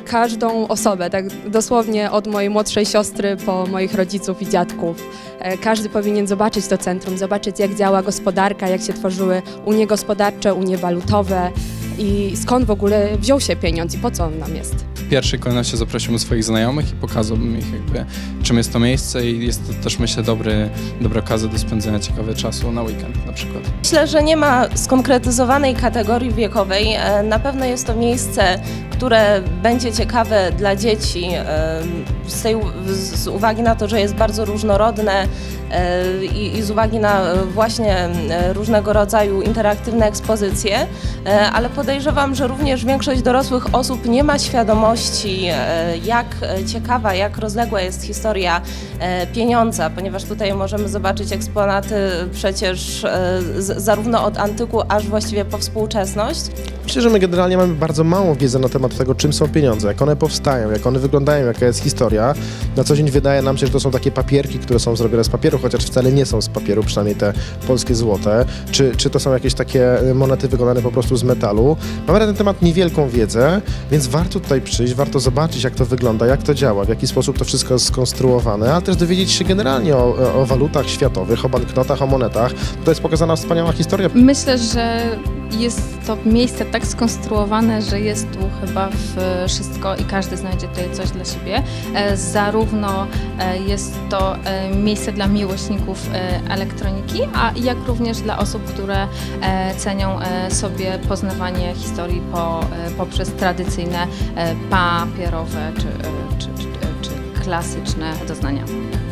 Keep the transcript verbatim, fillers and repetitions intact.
każdą osobę, tak dosłownie od mojej młodszej siostry po moich rodziców i dziadków. Każdy powinien zobaczyć to centrum, zobaczyć jak działa gospodarka, jak się tworzyły unie gospodarcze, unie walutowe i skąd w ogóle wziął się pieniądz i po co on nam jest. W pierwszej kolejności zaprosiłbym swoich znajomych i pokazałbym ich jakby, czym jest to miejsce i jest to też, myślę, dobry, dobra okazja do spędzenia ciekawego czasu na weekend na przykład. Myślę, że nie ma skonkretyzowanej kategorii wiekowej. Na pewno jest to miejsce, które będzie ciekawe dla dzieci z, tej, z uwagi na to, że jest bardzo różnorodne i, i z uwagi na właśnie różnego rodzaju interaktywne ekspozycje, ale podejrzewam, że również większość dorosłych osób nie ma świadomości, jak ciekawa, jak rozległa jest historia pieniądza, ponieważ tutaj możemy zobaczyć eksponaty przecież z, zarówno od antyku, aż właściwie po współczesność. Myślę, że my generalnie mamy bardzo małą wiedzę na temat tego, czym są pieniądze, jak one powstają, jak one wyglądają, jaka jest historia. Na co dzień wydaje nam się, że to są takie papierki, które są zrobione z papieru, chociaż wcale nie są z papieru, przynajmniej te polskie złote. Czy, czy to są jakieś takie monety wykonane po prostu z metalu. Mamy na ten temat niewielką wiedzę, więc warto tutaj przyjść, warto zobaczyć, jak to wygląda, jak to działa, w jaki sposób to wszystko jest skonstruowane, ale też dowiedzieć się generalnie o, o walutach światowych, o banknotach, o monetach. To jest pokazana wspaniała historia. Myślę, że jest to miejsce tak skonstruowane, że jest tu chyba wszystko i każdy znajdzie tutaj coś dla siebie. Zarówno jest to miejsce dla miłośników elektroniki, a jak również dla osób, które cenią sobie poznawanie historii po, poprzez tradycyjne papierowe czy, czy, czy, czy klasyczne doznania.